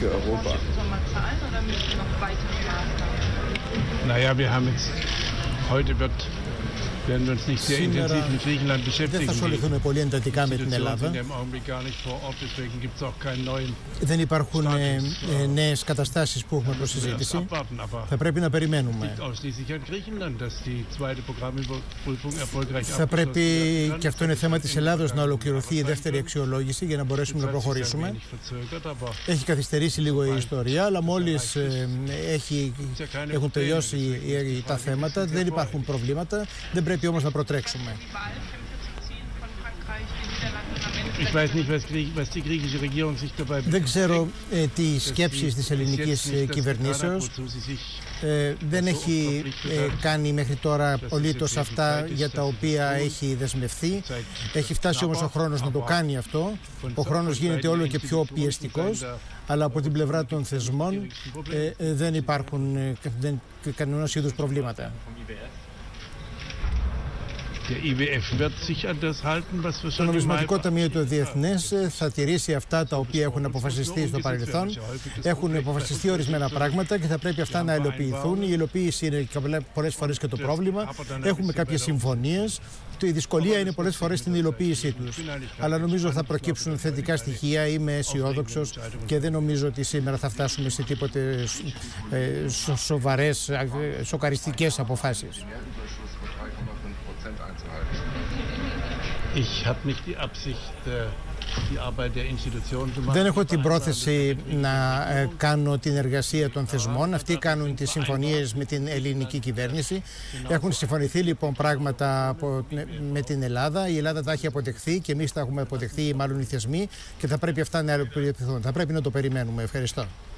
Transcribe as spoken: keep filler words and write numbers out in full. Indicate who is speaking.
Speaker 1: für Europa.
Speaker 2: Naja, wir haben jetzt, heute wird, werden wir uns nicht sehr intensiv mit Griechenland beschäftigen.
Speaker 3: Δεν θα ασχοληθούμε πολύ εντατικά με την Ελλάδα. Δεν υπάρχουν ε, ε, νέες καταστάσεις που έχουμε προσυζήτηση. Θα πρέπει να περιμένουμε. Θα πρέπει, και αυτό είναι θέμα της Ελλάδος, να ολοκληρωθεί η δεύτερη αξιολόγηση για να μπορέσουμε να προχωρήσουμε. Έχει καθυστερήσει λίγο η ιστορία, αλλά μόλις ε, έχει, έχουν τελειώσει τα θέματα, δεν υπάρχουν προβλήματα. Δεν πρέπει όμως να προτρέξουμε. Δεν ξέρω ε, τι σκέψεις της ελληνικής ε, κυβερνήσεως. Ε, δεν έχει ε, κάνει μέχρι τώρα απολύτως αυτά για τα οποία έχει δεσμευθεί. Έχει φτάσει όμως ο χρόνος να το κάνει αυτό. Ο χρόνος γίνεται όλο και πιο πιεστικός, αλλά από την πλευρά των θεσμών ε, ε, δεν υπάρχουν ε, δεν, κανένας είδους προβλήματα. Το Νομισματικό Ταμείο το Διεθνές θα τηρήσει αυτά τα οποία έχουν αποφασιστεί στο παρελθόν. Έχουν αποφασιστεί ορισμένα πράγματα και θα πρέπει αυτά να υλοποιηθούν. Η υλοποίηση είναι πολλές φορές και το πρόβλημα. Έχουμε κάποιες συμφωνίες. Η δυσκολία είναι πολλές φορές στην υλοποίησή τους. Αλλά νομίζω θα προκύψουν θετικά στοιχεία. Είμαι αισιόδοξος και δεν νομίζω ότι σήμερα θα φτάσουμε σε τίποτε σοβαρές, σοκαριστικές αποφάσεις. Δεν έχω την πρόθεση να κάνω την εργασία των θεσμών. Αυτοί κάνουν τις συμφωνίες με την ελληνική κυβέρνηση. Έχουν συμφωνηθεί λοιπόν πράγματα με την Ελλάδα. Η Ελλάδα τα έχει αποδεχθεί και εμείς τα έχουμε αποδεχθεί, μάλλον οι θεσμοί, και θα πρέπει αυτά να υλοποιηθούν. Θα πρέπει να το περιμένουμε. Ευχαριστώ.